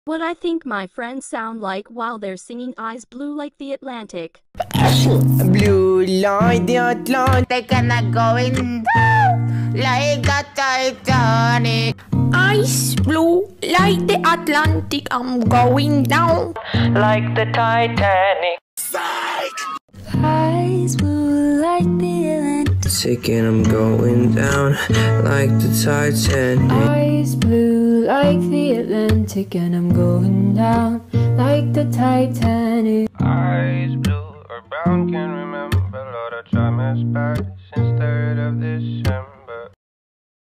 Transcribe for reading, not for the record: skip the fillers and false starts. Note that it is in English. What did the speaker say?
What I think my friends sound like while they're singing Eyes Blue Like the Atlantic. Blue like the Atlantic, And I'm going down like the Titanic. Ice blue like the Atlantic, I'm going down like the Titanic. Eyes blue like the Atlantic, and I'm going down like the Titanic. eyes blue like the Atlantic, and I'm going down like the Titanic. Eyes blue or brown, can't remember. A lot of time has passed since 3rd of December.